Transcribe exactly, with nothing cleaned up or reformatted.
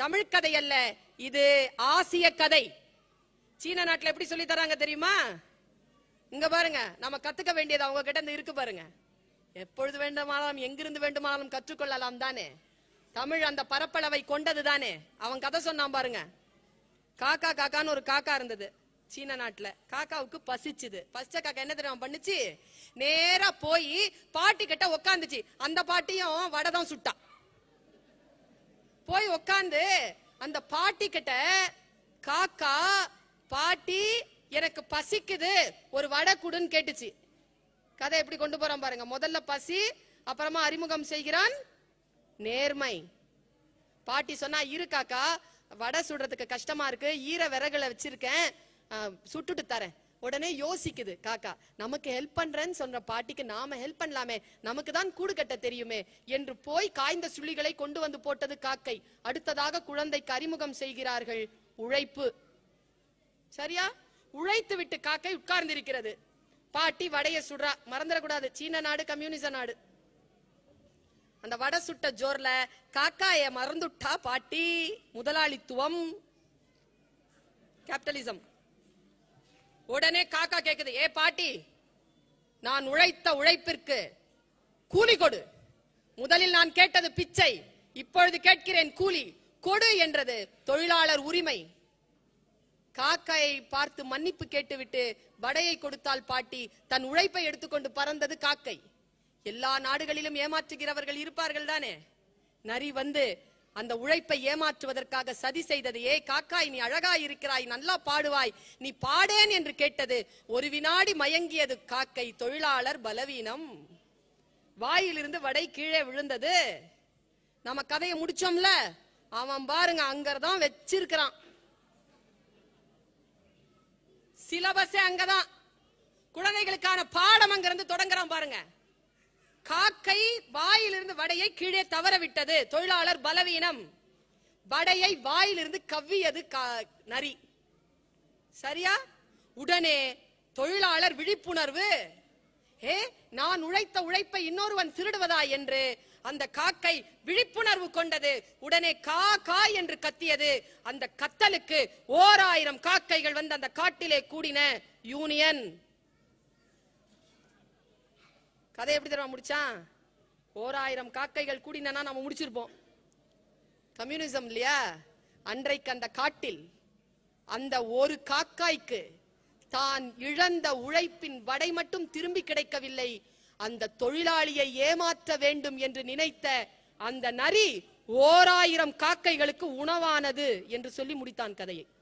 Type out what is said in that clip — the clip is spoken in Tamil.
தமிழ் கதை அல்ல, இது ஆசிய கதை. சீன நாட்டுல எப்படி சொல்லி தராங்க தெரியுமா? இங்க பாருங்க, நம்ம கத்துக்க வேண்டியது அவங்க கிட்ட இருந்து இருக்கு பாருங்க. எப்பொழுது வேண்டுமானாலும் எங்கிருந்து வேண்டுமானாலும் கற்றுக்கொள்ளலாம் தானே. தமிழ் அந்த பரப்பளவை கொண்டது தானே. அவன் கதை சொன்னான் பாருங்க. காக்கா காக்கான்னு ஒரு காக்கா இருந்தது சீன நாட்டுல. காக்காவுக்கு பசிச்சுது. பசிச்ச காக்கா என்ன தெரியும் பண்ணுச்சு? நேரா போய் பாட்டி கிட்ட உக்காந்துச்சு. அந்த பாட்டியும் வடை தான் சுட்டா. போய் உக்காந்து அந்த பாட்டி கிட்ட, காக்கா பாட்டி எனக்கு பசிக்குது, ஒரு வடை குடுன்னு கேட்டுச்சு. கதை எப்படி கொண்டு போறான் பாருங்க. முதல்ல பசி, அப்புறமா அறிமுகம் செய்கிறான் நேர்மை. பாட்டி சொன்னா, இரு காக்கா, வடை சுடுறதுக்கு கஷ்டமா இருக்கு, ஈர விறகுல வச்சிருக்கேன், சுட்டுட்டு தரேன். உடனே யோசிக்குது காக்கா, நமக்கு ஹெல்ப் பண்றேன்னு சொல்ற பாட்டிக்கு நாம ஹெல்ப் பண்ணலாமே, நமக்கு தான் கூடு கட்ட தெரியுமே என்று போய் காய்ந்த சுள்ளிகளை கொண்டு வந்து போட்டது காக்கை. அடுத்ததாக குழந்தைக்கு அறிமுகம் செய்கிறார்கள் உழைப்பு. சரியா? உழைத்து விட்டு காக்கை உட்கார்ந்து இருக்கிறது. பாட்டி வடைய சுடுறா. மறந்துடக்கூடாது, சீன நாடு கம்யூனிச நாடு. அந்த வடை சுட்ட ஜோர்ல காக்காய மறந்துட்டா பாட்டி. முதலாளித்துவம், கேபிட்டலிசம். உடனே காக்கா கேக்குது, ஏ பாட்டி, நான் உழைத்த உழைப்பிற்கு கூலி கொடு. முதலில் நான் கேட்டது பிச்சை, இப்பொழுது கேட்கிறேன் கூலி கொடு என்றது தொழிலாளர் உரிமை. காக்காயை பார்த்து மன்னிப்பு கேட்டுவிட்டு வடையை கொடுத்தால் பாட்டி. தன் உழைப்பை எடுத்துக்கொண்டு பறந்தது காக்கை. எல்லா நாடுகளிலும் ஏமாற்றுகிறவர்கள் இருப்பார்கள் தானே. நரி வந்து அந்த உழைப்பை ஏமாற்றுவதற்காக சதி செய்தது. ஏ காக்காய், நீ அழகாய் இருக்கிறாய், நல்லா பாடுவாய், நீ பாடேன் என்று கேட்டது. ஒரு வினாடி மயங்கியது காக்கை. தொழிலாளர் பலவீனம். வாயிலிருந்து வடை கீழே விழுந்தது. நம்ம கதையை முடிச்சோம்ல, அவன் பாருங்க அங்கதான் வச்சிருக்கிறான். சிலபஸே அங்கதான். குழந்தைகளுக்கான பாடம் அங்கிருந்து தொடங்குறான் பாருங்க. காக்கை வாயிலிருந்து வடையை கீழே தவற விட்டது. தொழிலாளர் பலவீனம். வடையை வாயிலிருந்து கவ்வியது நரி. சரியா? உடனே தொழிலாளர் விழிப்புணர்வு. ஏ, நான் உழைத்த உழைப்பை இன்னொருவன் திருடுவதா என்று அந்த காக்கை விழிப்புணர்வு கொண்டது. உடனே கா கா என்று கத்தியது. அந்த கத்தலுக்கு ஓர் ஆயிரம் காக்கைகள் வந்து அந்த காட்டிலே கூடின. யூனியன். கதை எப்படி தெரியுமா முடிச்சான்? ஓர் ஆயிரம் காக்கைகள் கூடினா நம்ம முடிச்சிருப்போம். கம்யூனிசம் இல்லையா? அன்றைக்கு அந்த காட்டில் அந்த ஒரு காக்காய்க்கு தான் இழந்த உழைப்பின் வடை மட்டும் திரும்பி கிடைக்கவில்லை. அந்த தொழிலாளியை ஏமாற்ற வேண்டும் என்று நினைத்த அந்த நரி ஓர் ஆயிரம் காக்கைகளுக்கு உணவானது என்று சொல்லி முடித்தான் கதையை.